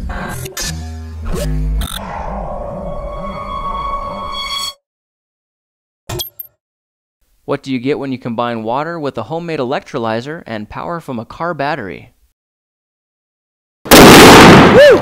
What do you get when you combine water with a homemade electrolyzer and power from a car battery? Woo!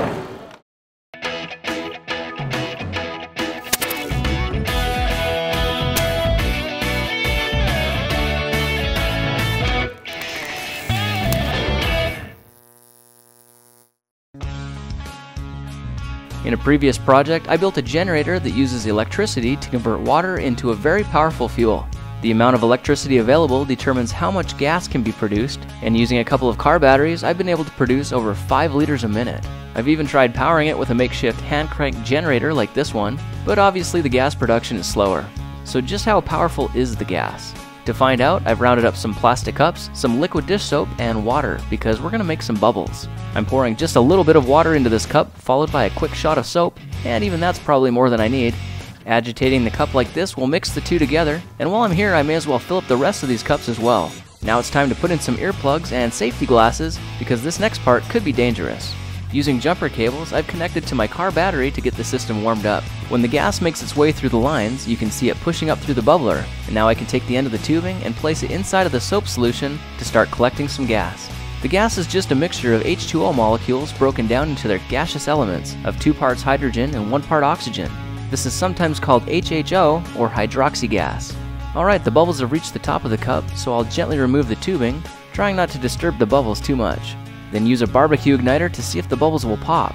In a previous project, I built a generator that uses electricity to convert water into a very powerful fuel. The amount of electricity available determines how much gas can be produced, and using a couple of car batteries, I've been able to produce over 5 liters a minute. I've even tried powering it with a makeshift hand crank generator like this one, but obviously the gas production is slower. So just how powerful is the gas? To find out, I've rounded up some plastic cups, some liquid dish soap, and water, because we're going to make some bubbles. I'm pouring just a little bit of water into this cup, followed by a quick shot of soap, and even that's probably more than I need. Agitating the cup like this will mix the two together, and while I'm here I may as well fill up the rest of these cups as well. Now it's time to put in some earplugs and safety glasses, because this next part could be dangerous. Using jumper cables, I've connected to my car battery to get the system warmed up. When the gas makes its way through the lines, you can see it pushing up through the bubbler, and now I can take the end of the tubing and place it inside of the soap solution to start collecting some gas. The gas is just a mixture of H2O molecules broken down into their gaseous elements of 2 parts hydrogen and 1 part oxygen. This is sometimes called HHO or hydroxy gas. Alright, the bubbles have reached the top of the cup, so I'll gently remove the tubing, trying not to disturb the bubbles too much. Then use a barbecue igniter to see if the bubbles will pop.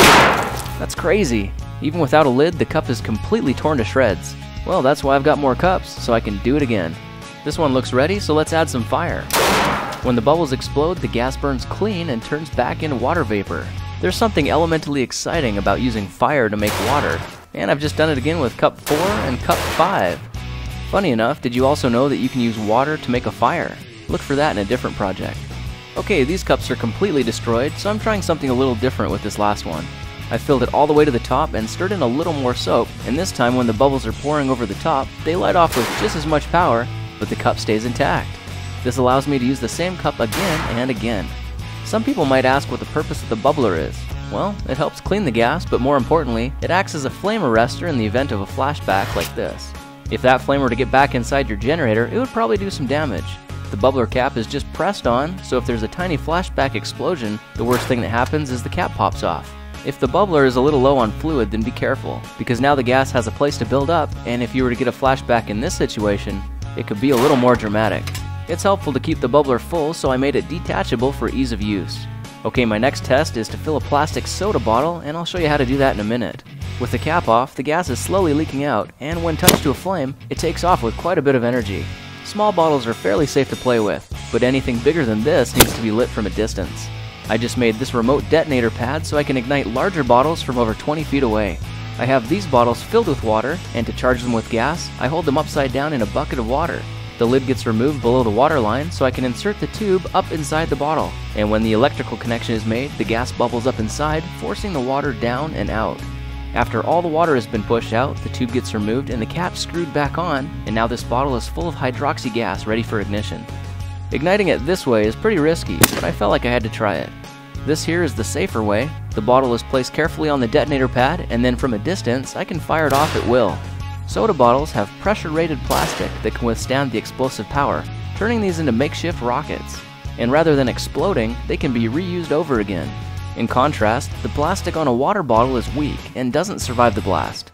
That's crazy! Even without a lid, the cup is completely torn to shreds. Well, that's why I've got more cups, so I can do it again. This one looks ready, so let's add some fire. When the bubbles explode, the gas burns clean and turns back into water vapor. There's something elementally exciting about using fire to make water, and I've just done it again with cup 4 and cup 5. Funny enough, did you also know that you can use water to make a fire? Look for that in a different project. Okay, these cups are completely destroyed, so I'm trying something a little different with this last one. I filled it all the way to the top and stirred in a little more soap, and this time when the bubbles are pouring over the top, they light off with just as much power, but the cup stays intact. This allows me to use the same cup again and again. Some people might ask what the purpose of the bubbler is. Well, it helps clean the gas, but more importantly, it acts as a flame arrestor in the event of a flashback like this. If that flame were to get back inside your generator, it would probably do some damage. The bubbler cap is just pressed on, so if there's a tiny flashback explosion, the worst thing that happens is the cap pops off. If the bubbler is a little low on fluid, then be careful, because now the gas has a place to build up, and if you were to get a flashback in this situation, it could be a little more dramatic. It's helpful to keep the bubbler full, so I made it detachable for ease of use. Okay, my next test is to fill a plastic soda bottle, and I'll show you how to do that in a minute. With the cap off, the gas is slowly leaking out, and when touched to a flame, it takes off with quite a bit of energy. Small bottles are fairly safe to play with, but anything bigger than this needs to be lit from a distance. I just made this remote detonator pad so I can ignite larger bottles from over 20 feet away. I have these bottles filled with water, and to charge them with gas, I hold them upside down in a bucket of water. The lid gets removed below the water line so I can insert the tube up inside the bottle, and when the electrical connection is made, the gas bubbles up inside, forcing the water down and out. After all the water has been pushed out, the tube gets removed and the cap screwed back on, and now this bottle is full of hydroxy gas ready for ignition. Igniting it this way is pretty risky, but I felt like I had to try it. This here is the safer way. The bottle is placed carefully on the detonator pad, and then from a distance, I can fire it off at will. Soda bottles have pressure-rated plastic that can withstand the explosive power, turning these into makeshift rockets. And rather than exploding, they can be reused over again. In contrast, the plastic on a water bottle is weak and doesn't survive the blast.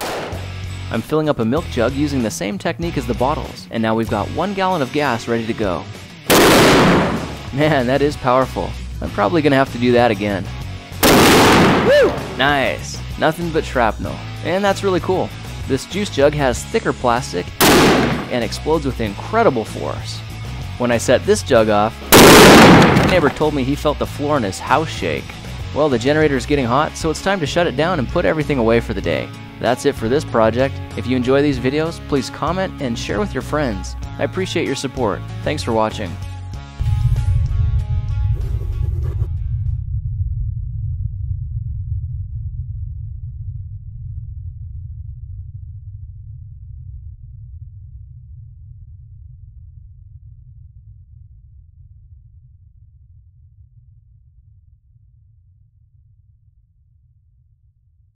I'm filling up a milk jug using the same technique as the bottles, and now we've got 1 gallon of gas ready to go. Man, that is powerful. I'm probably gonna have to do that again. Woo! Nice! Nothing but shrapnel. And that's really cool. This juice jug has thicker plastic and explodes with incredible force. When I set this jug off, my neighbor told me he felt the floor in his house shake. Well, the generator is getting hot, so it's time to shut it down and put everything away for the day. That's it for this project. If you enjoy these videos, please comment and share with your friends. I appreciate your support. Thanks for watching.